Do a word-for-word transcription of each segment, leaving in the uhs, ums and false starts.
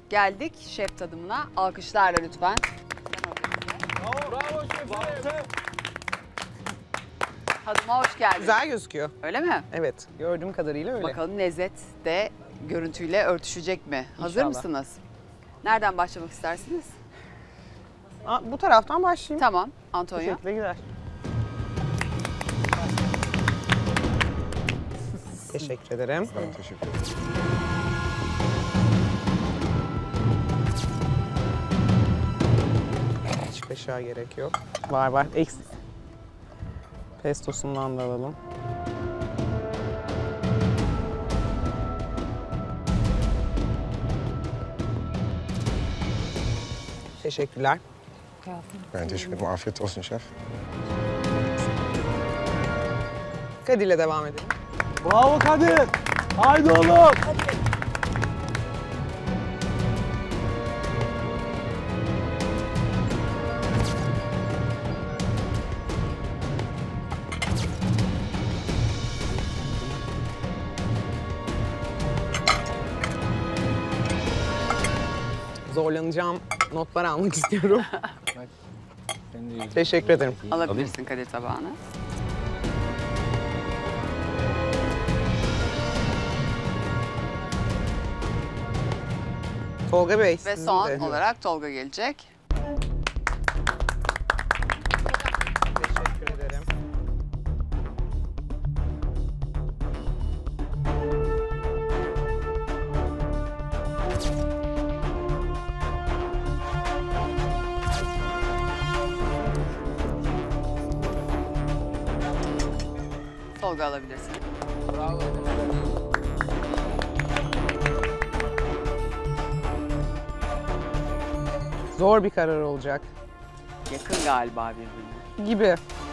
geldik şef tadımına. Alkışlarla lütfen. Bravo şefim. Tadıma hoş geldin. Güzel gözüküyor. Öyle mi? Evet, gördüğüm kadarıyla öyle. Bakalım lezzet de görüntüyle örtüşecek mi? Hazır İnşallah. mısınız? Nereden başlamak istersiniz? Aa, bu taraftan başlayayım. Tamam, Bu Antonio. şekilde gider. Teşekkür ederim. Ben teşekkür ederim. Hiç kaşığa gerek yok. Var var. Eksik. Pestosundan da alalım. Teşekkürler. Ben teşekkür ederim. Afiyet olsun şef. Kadir'le devam edelim. Bravo Kadir. Haydi oğlum. Zorlanacağım notlar almak istiyorum. Teşekkür ederim. Alabilirsin Kadir tabağını. Tolga Bey, Ve sizin son de. olarak Tolga gelecek. Teşekkür ederim. Tolga alabilirsin. Zor bir karar olacak Yakın galiba birbirine. gibi.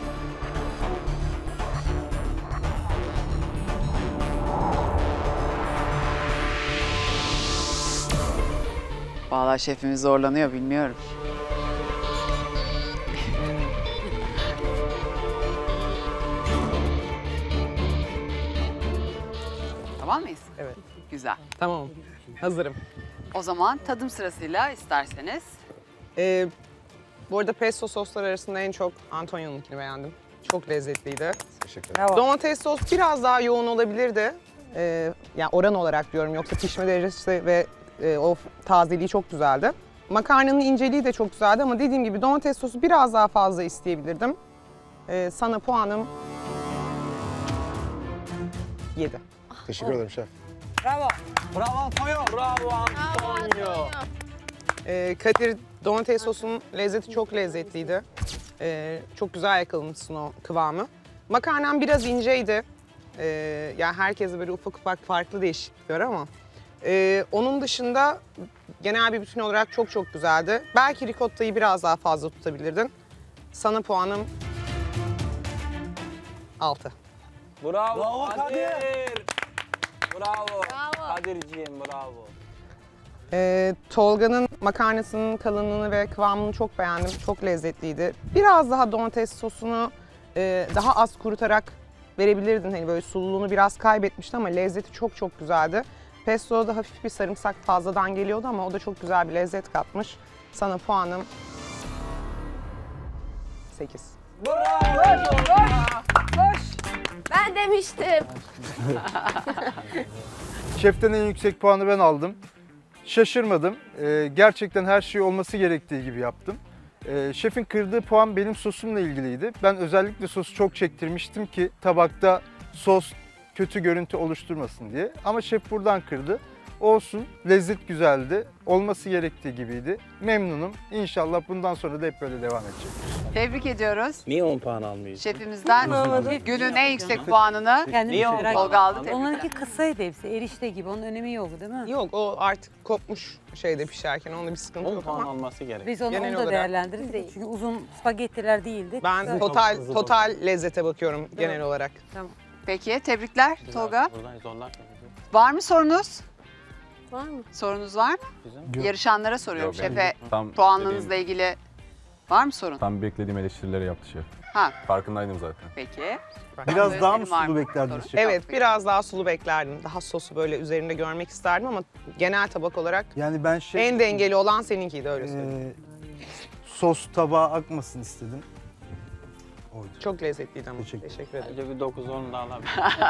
Vallahi şefimiz zorlanıyor bilmiyorum. Tamam mıyız? Evet. Güzel. Tamam. Hazırım. O zaman tadım sırasıyla isterseniz. Ee, bu arada pesto soslar arasında en çok Antonio'nunkini beğendim. Çok lezzetliydi. Teşekkür ederim. Domates sos biraz daha yoğun olabilirdi. Ee, yani oran olarak diyorum, yoksa pişme derecesi ve e, o tazeliği çok güzeldi. Makarnanın inceliği de çok güzeldi ama dediğim gibi domates sosu biraz daha fazla isteyebilirdim. Ee, sana puanım yedi. Teşekkür ederim şef. Bravo Antonio. Bravo Antonio. Ee, Kadir, domates sosunun lezzeti çok lezzetliydi. Ee, çok güzel yakalamışsın o kıvamı. Makarnan biraz inceydi. Ee, yani herkese böyle ufak ufak farklı değişiklikler ama. Ee, onun dışında genel bir bütün olarak çok çok güzeldi. Belki ricotta'yı biraz daha fazla tutabilirdin. Sana puanım altı. Bravo, bravo Kadir. Bravo. Bravo. Kadirciğim bravo. Ee, Tolga'nın makarnasının kalınlığını ve kıvamını çok beğendim. Çok lezzetliydi. Biraz daha domates sosunu e, daha az kurutarak verebilirdin. Hani böyle sululuğunu biraz kaybetmişti ama lezzeti çok çok güzeldi. Pesto'da da hafif bir sarımsak fazladan geliyordu ama o da çok güzel bir lezzet katmış. Sana puanım sekiz. Bravo. Ben demiştim. Şeften en yüksek puanı ben aldım. Şaşırmadım. Ee, gerçekten her şey olması gerektiği gibi yaptım. Ee, şefin kırdığı puan benim sosumla ilgiliydi. Ben özellikle sosu çok çektirmiştim ki tabakta sos kötü görüntü oluşturmasın diye. Ama şef buradan kırdı. Olsun, lezzet güzeldi. Olması gerektiği gibiydi. Memnunum. İnşallah bundan sonra da hep böyle devam edecek. Tebrik ediyoruz. Niye on puan almıyorsun? Şefimizden günün en yüksek puanını Kendimi Niye merak Tolga aldı. ettim. Onlarınki kısaydı hepsi. Erişte gibi. Onun önemi yok değil mi? Yok, o artık kopmuş şeyde pişerken, onda bir sıkıntı on yok puan ama. alması gerek. Biz onu, Genel onu da olarak- değerlendiririz. Çünkü uzun spagettiler değildi. Ben Kısa- total hızlı total lezzete bakıyorum genel olarak. Peki tebrikler Tolga. Buradan zorlar. Var mı sorunuz? Var mı? Sorunuz var mı? Güzel. Yarışanlara soruyorum. Yok, benim Şefe tam puanlarınızla dediğim- ilgili var mı sorun? Tam beklediğim eleştirileri yaptı şef. Ha Farkındaydım zaten. peki. Biraz Böyle daha mı senin var sulu mı? beklerdiniz Sorun. şef? Evet, biraz daha sulu beklerdim. Daha sosu böyle üzerinde görmek isterdim ama genel tabak olarak Yani ben şey... en dengeli olan seninkiydi, öyle söyleyeyim. Ee, sos tabağa akmasın istedim. Oydu. Çok lezzetliydi ama. Teşekkür Teşekkür ederim. Bence bir dokuz on da alabilir.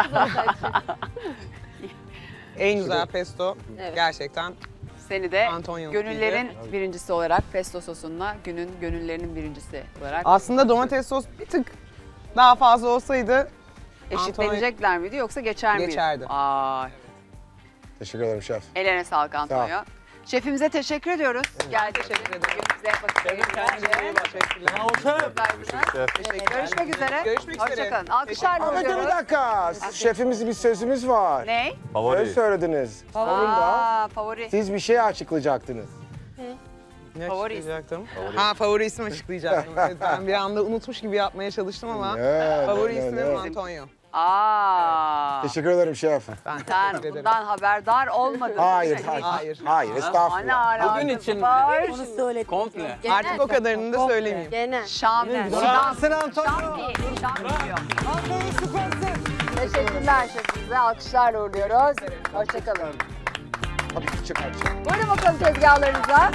En güzel pesto Evet. gerçekten. Seni de Antonio'nun gönüllerin birincisi olarak pesto sosunla günün gönüllerinin birincisi olarak Aslında domates sos bir tık daha fazla olsaydı eşitlenecekler miydi yoksa geçer miydi? Geçerdi. Ay, Teşekkür ederim şef. ellerine sağlık Antonio. Şefimize teşekkür ediyoruz. Geldi teşekkür ederim. Bugün bize vakit ayırdığınız için. Teşekkürler. Verdiniz. Görüşmek üzere. Görüşmek üzere. Hoşçakalın. Alkışlarla Ama dur bir uğurluyoruz. dakika. Şefimiz bir sözümüz var. Ne? Öyle Favori. söylediniz. Sonunda Aa, favori. siz bir şey açıklayacaktınız. Ne Favori açıklayacaktım? Ha, favori isim açıklayacaktım. Evet, ben bir anda unutmuş gibi yapmaya çalıştım ama Ne, favori ne, ne, ismim ne. Antonio. Aa. Teşekkür ederim şef. Ben Sen teşekkür ederim. bundan haberdar olmadın. Hayır, Değil mi? hayır. Hayır. Hayır, Ana estağfurullah. Bugün alakası için mi? var. Onu söyledim. Komple. Artık o kadarını da söylemeyeyim. Genel. Şam. Bravo. Şam. Şam değil. Şam diyor. Teşekkürler şefimize. Alkışlarla uğurluyoruz. Hoşçakalın. Tabii ki çıkar. Buyurun bakalım tezgahlarınıza.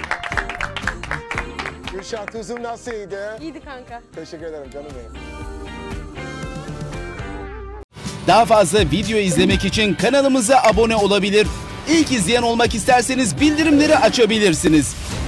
Gülşah tuzum nasıldı? İyiydi kanka. Teşekkür ederim canım benim. Daha fazla video izlemek için kanalımıza abone olabilir. İlk izleyen olmak isterseniz bildirimleri açabilirsiniz.